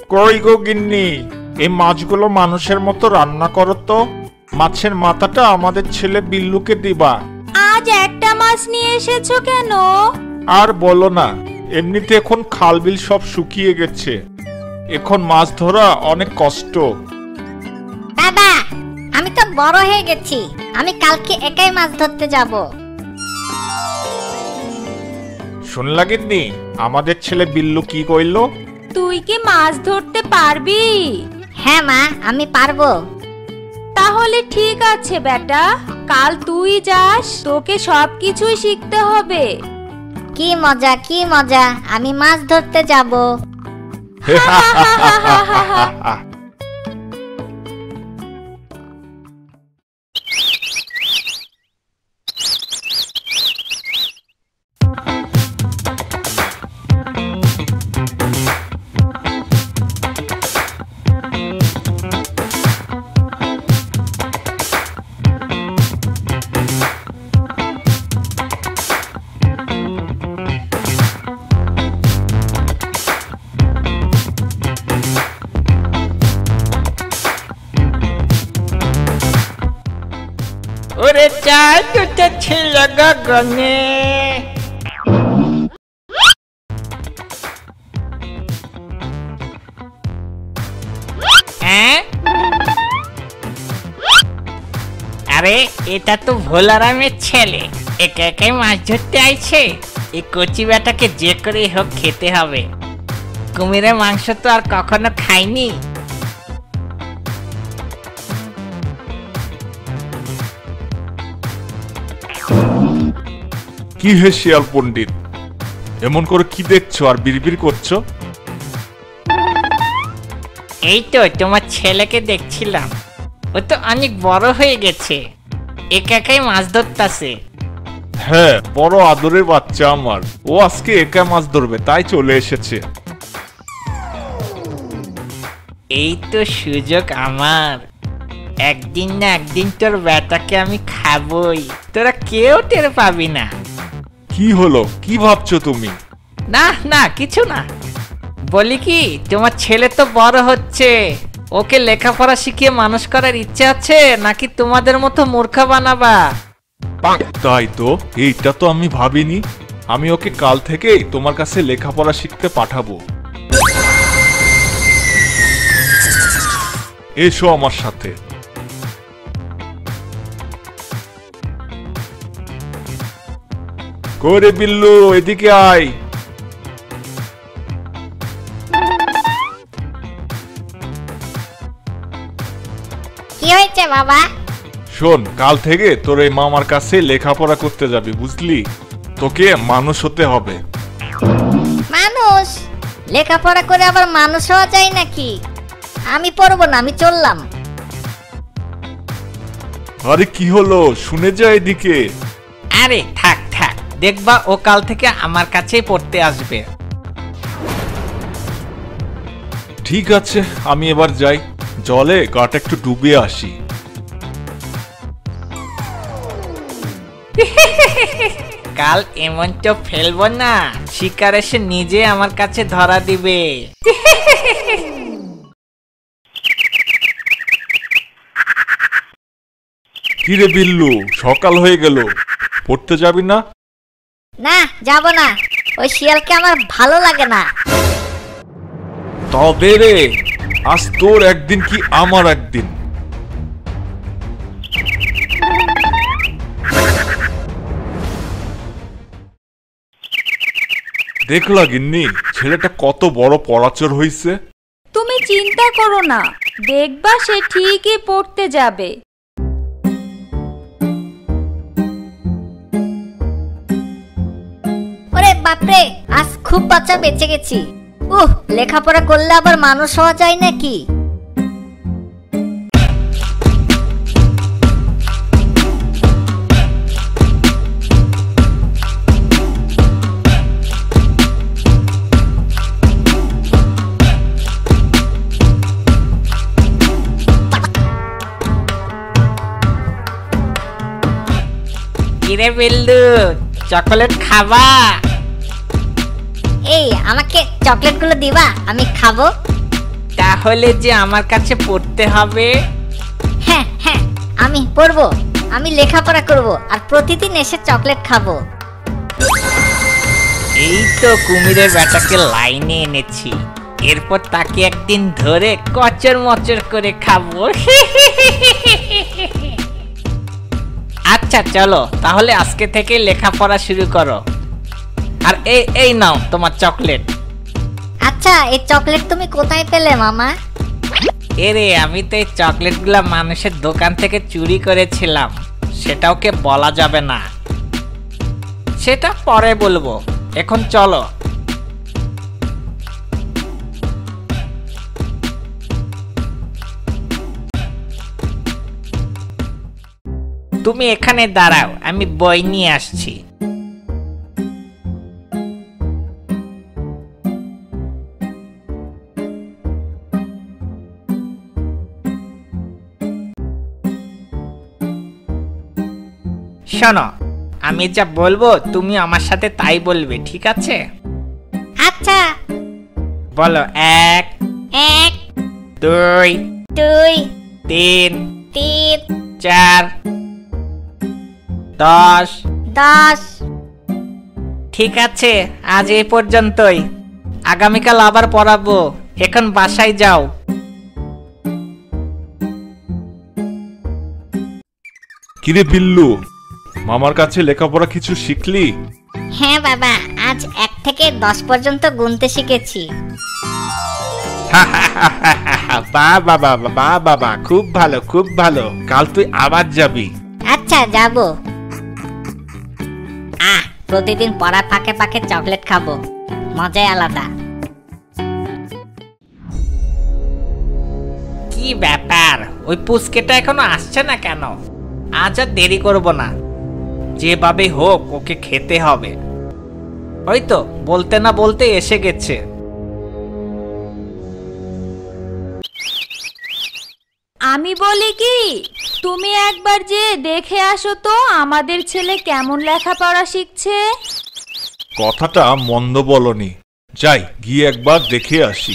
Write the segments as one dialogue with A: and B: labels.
A: কই গো গিন্নি, এই মাছগুলো মানুষের মতো রান্না করো তো। মাছের মাথাটা আমাদের ছেলে বিল্লুকে দিবা।
B: আজ একটা মাছ নিয়ে এসেছো কেন?
A: আর বলো না, এমনিতে এখন খাল বিল সব শুকিয়ে গেছে, এখন মাছ ধরা অনেক কষ্ট।
C: বাবা, আমি তো বড় হয়ে গেছি, আমি কালকে একাই মাছ ধরতে যাব।
A: শুনলা গিন্নি, আমাদের ছেলে বিল্লু কি কইলো?
B: তুই কি মাছ ধরতে পারবি?
C: হ্যাঁ মা, আমি পারবো।
B: তাহলে ঠিক আছে বেটা, কাল তুই যাস, তোকে সবকিছুই শিখতে হবে।
C: কি মজা, কি মজা, আমি মাছ ধরতে যাব।
D: ওরে চাঁদ উঠেছিল গগনে, আরে এটা তো ভোলারামের ছেলে, একে একে মাছ ধরতে আইছে। এই কচি বেটাকে যে করে হোক খেতে হবে। কুমিরের মাংস তো আর কখনো খাইনি।
A: কি হে শিয়াল পণ্ডিত, এমন করে কি দেখছো আর বিড়বিড় করছো?
D: এই তো তোমার ছেলেকে দেখছিলাম, ও তো অনেক বড় হয়ে গেছে, একা একাই মাছ ধরতাছে।
A: হ্যাঁ, বড় আদরের বাচ্চা আমার, ও আজকে একা মাছ ধরবে তাই চলে এসেছে।
D: এই তো সুযোগ আমার, একদিন না একদিন তোর বেটাকে আমি খাবই, তোরা কেউ টের পাবি না।
A: কি হলো, কি ভাবছো তুমি?
D: না না, কিছু না। বলি কি, তোমার ছেলে তো বড় হচ্ছে, ওকে লেখাপড়া শিখিয়ে মানুষ করার ইচ্ছে আছে নাকি তোমাদের মতো মূর্খ বানাবা?
A: তাই তো, এইটা তো আমি ভাবিনি। আমি ওকে কাল থেকেই তোমার কাছে লেখাপড়া শিখতে পাঠাবো। এসো আমার সাথে। করে বিল্লু, এদিকে আয়।
C: কি হয়েছে বাবা?
A: শোন, কাল থেকে তোর এই মামার কাছে লেখাপড়া করতে যাবি, বুঝলি? তোকে মানুষ হতে হবে।
C: মানুষ? লেখাপড়া করে আবার মানুষ হওয়া যায় নাকি? আমি পড়বো না, আমি চললাম।
A: আরে কি হলো, শুনে যা এদিকে।
D: আরে থাক থাক, দেখবা ও কাল থেকে আমার কাছেই পড়তে আসবে।
A: ঠিক আছে, আমি এবার যাই, জলে গাটা একটু ডুবিয়ে আসি।
D: কাল এমন তো ফেলবো না, শিকার এসে নিজে আমার কাছে ধরা দিবে।
A: কিরে বিল্লু, সকাল হয়ে গেল, পড়তে যাবি না?
C: না, যাব না, ওই শিয়ালকে আমার ভালো লাগে না।
A: তবে রে, আজ তোর একদিন কি আমার একদিন। দেখলা গিন্নি, ছেলেটা কত বড় পড়াচর হইছে।
B: তুমি চিন্তা করো না, দেখবা সে ঠিকই পড়তে যাবে।
C: ওরে বাপরে, আজ খুব বাচ্চা বেঁচে গেছি। লেখাপড়া করলে আবার মানুষ হওয়া যায় নাকি?
D: কিরে বিল্লু, চকলেট খাবা?
C: এই আমাকে চকলেট গুলো দিবা, আমি খাবো।
D: তাহলে যে আমার কাছে পড়তে হবে।
C: হ্যাঁ হ্যাঁ, আমি পড়বো, আমি লেখাপড়া করব আর প্রতিদিন এসে চকলেট খাবো।
D: এই তো কুমিরের বেটাকে লাইনে এনেছি, এরপর তাকে একদিন ধরে কচর মচর করে খাবো। আচ্ছা চলো তাহলে আজকে থেকে লেখাপড়া শুরু করো। আর এই নাও তোমার চকলেট।
C: আচ্ছা, এই চকলেট তুমি কোথায় পেলে মামা?
D: এরে আমি তো এই চকলেটগুলা মানুষের দোকান থেকে চুরি করেছিলাম, সেটা ওকে বলা যাবে না, সেটা পরে বলবো। এখন চলো। তুমি এখানে দাঁড়াও, আমি বই নিয়ে আসছি। শোনো, আমি যা বলবো তুমি আমার সাথে তাই বলবে, ঠিক আছে?
C: আচ্ছা।
D: বলো, 1
C: 1
D: 2
C: 2
D: 3
C: 3
D: 4 10।
C: 10।
D: ঠিক আছে, আজ এই পর্যন্তই, আগামীকাল আবার পড়াবো। এখন বাসায় যাও।
A: কিরে বিল্লু, মামার কাছে লেখাপড়া কিছু শিখলি?
C: হ্যাঁ বাবা, আজ 1 থেকে 10 পর্যন্ত গুনতে শিখেছি।
A: বাহ বাবা বাহ বাবা, খুব ভালো খুব ভালো। কাল তুই আবার যাবি।
C: আচ্ছা যাব। প্রতিদিন পড়া ফাঁকে ফাঁকে চকলেট খাবো, মজাই আলাদা।
D: কি ব্যাপার, ওই পুচকেটা এখনো আসছে না কেন? আজ আর দেরি করব না, যেভাবে হোক ওকে খেতে হবে। ওই তো বলতে না বলতে এসে গেছে।
B: আমি বলি কি, তুমি একবার যে দেখে আসো তো আমাদের ছেলে কেমন লেখাপড়া শিখছে।
A: কথাটা মন্দ বলনি, যাই গিয়ে একবার দেখে আসি।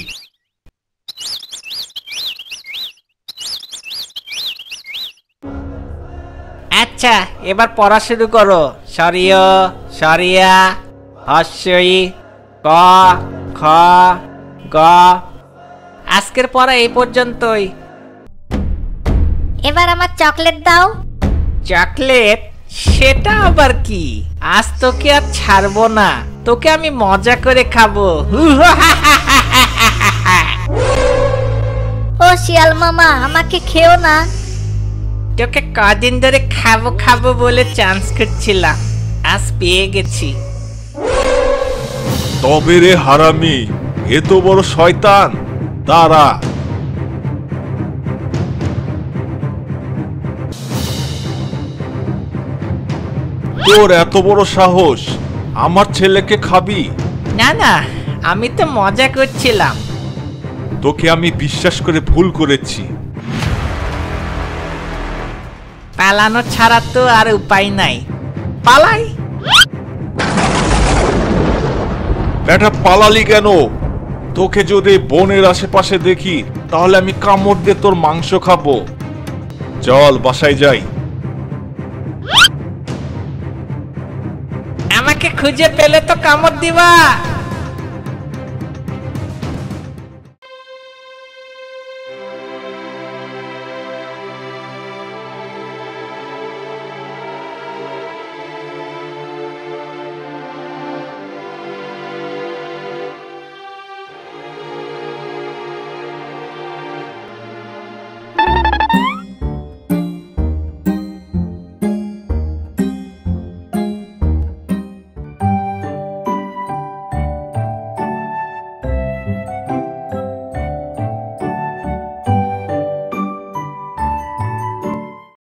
D: আচ্ছা এবার পড়া শুরু করো। সরিয় সরিয়া হস্যই ক খ গ। আজকের পড়া এই পর্যন্তই।
C: এবার আমার চকলেট দাও।
D: চকলেট? সেটা আবার কি? আজ তোকে আর ছাড়বো না, তোকে আমি মজা করে খাবো।
C: ও শিয়াল মামা, আমাকে খেও না।
D: তোকে কদিন ধরে খাবো খাবো বলে চান্স করছিলাম, আজ পেয়ে গেছি।
A: তবে রে হারামি, এ তো বড় শয়তান। দাঁড়া। তোর এত বড় সাহস, আমার ছেলেকে খাবি?
D: না না, আমি তো মজা করছিলাম।
A: তোকে আমি বিশ্বাস করে ভুল করেছি।
D: পালানো ছাড়া তো আর উপায় নাই, পালাই।
A: বেটা পালালি কেন? তোকে যদি বনের আশেপাশে দেখি তাহলে আমি কামড় দিয়ে তোর মাংস খাবো। চল বাসায় যাই।
D: আমাকে খুঁজে পেলে তো কামড় দিবা।